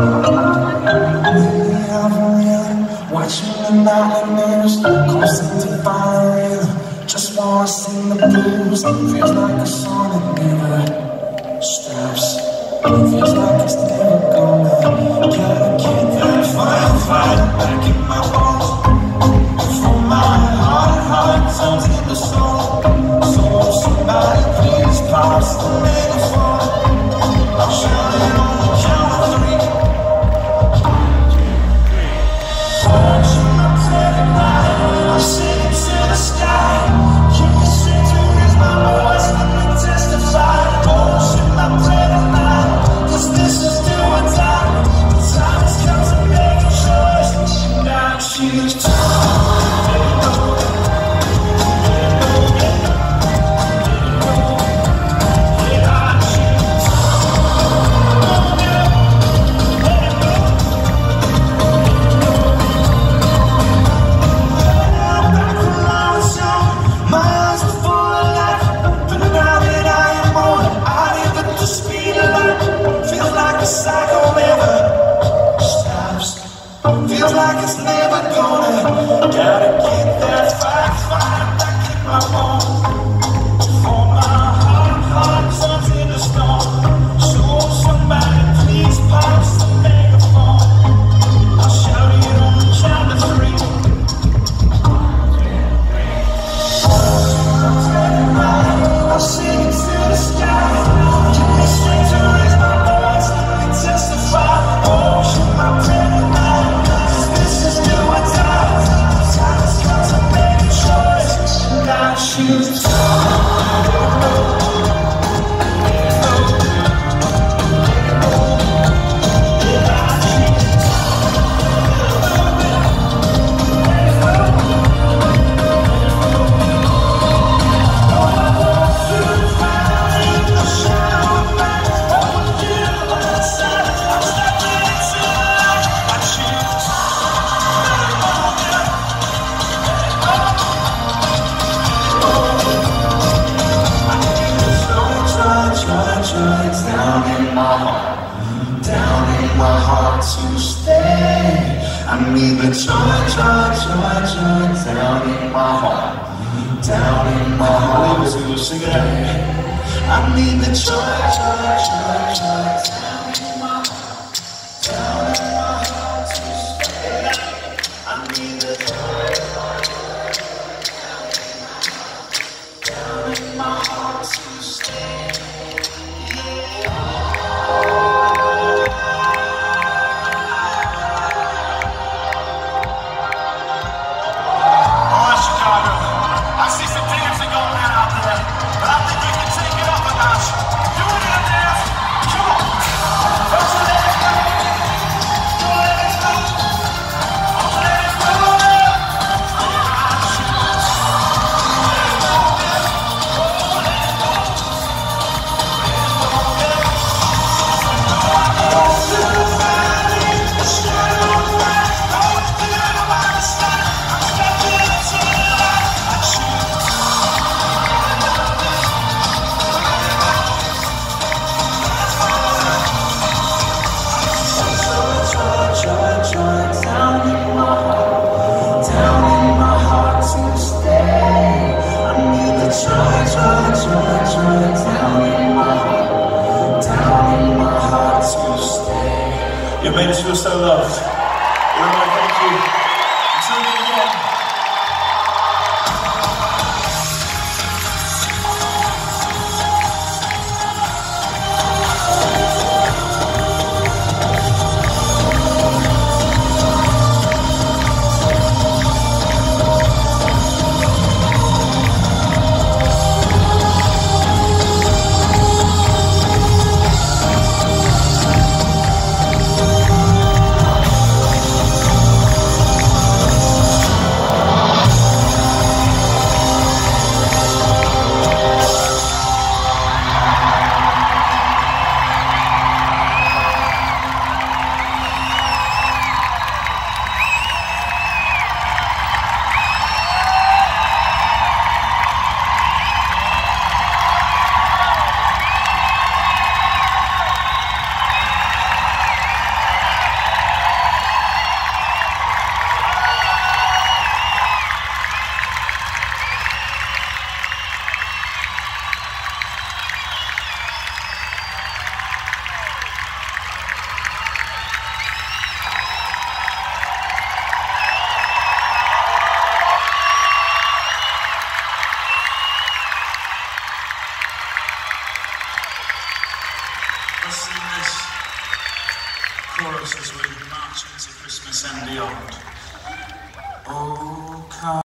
Watching the nightmares, constant to fire. Just wanna sing the blues. Feels like a song that never stops. Feels like it's never gonna. Gotta keep that fire back in my bones. For my heart turns into stone. So somebody please pass the megaphone. I'll shout it on the count of three. I sing it to the sky. You can sing to raise my voice. Let me testify. Oh, shit, my bread and mine. 'Cause this is do or die. The time has come to make a choice. And I choose to. Feels like it's never gonna. Gotta get that fire back in my bones. For my heart turns into stone. So somebody please pass the megaphone. I'll shout it on the count of three. I'll sing it to the sky. Give me strength to raise my voice. Let me testify. Oh, shoot my bread and mine. Choose down in my heart to stay. I need the joy down in my heart, down in my heart to stay. I need the joy down in my heart, down in my heart to stay. I need the joy down in my heart to stay. You made us feel so loved. Willow, thank you. Until then again. Let's sing this chorus as we march into Christmas and beyond. Oh, come.